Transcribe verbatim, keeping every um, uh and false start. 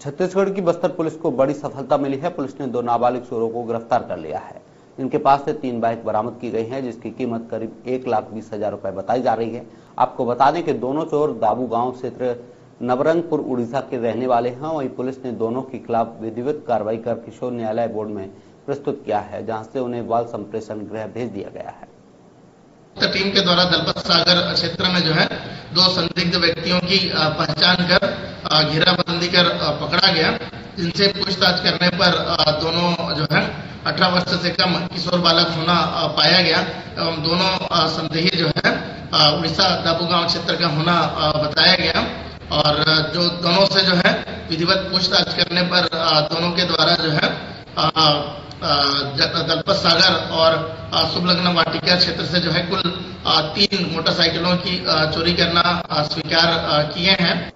छत्तीसगढ़ की बस्तर पुलिस को बड़ी सफलता मिली है। पुलिस ने दो नाबालिग चोरों को गिरफ्तार कर लिया है। इनके पास से तीन बाइक बरामद की गई हैं, जिसकी कीमत करीब एक लाख बीस हजार रुपए बताई जा रही है। आपको बता दें कि दोनों चोर दाबू गांव क्षेत्र नवरंगपुर उड़ीसा के रहने वाले हैं। वहीं पुलिस ने दोनों के खिलाफ विधिवत कार्रवाई कर किशोर न्यायालय बोर्ड में प्रस्तुत किया है, जहां से उन्हें बाल संप्रेषण गृह भेज दिया गया है। टीम के द्वारा दलपत सागर क्षेत्र में जो है दो संदिग्ध व्यक्तियों की पहचान कर घेराबंदी कर पकड़ा गया, जिनसे पूछताछ करने पर दोनों जो है अठारह वर्ष से कम किशोर बालक होना पाया गया एवं दोनों संदेही जो है उड़ीसा दाबू गांव क्षेत्र का होना बताया गया। और जो दोनों से जो है विधिवत पूछताछ करने पर दोनों के द्वारा जो है दलपत सागर और शुभलग्न वाटिका क्षेत्र से जो है कुल तीन मोटरसाइकिलों की चोरी करना स्वीकार किए हैं।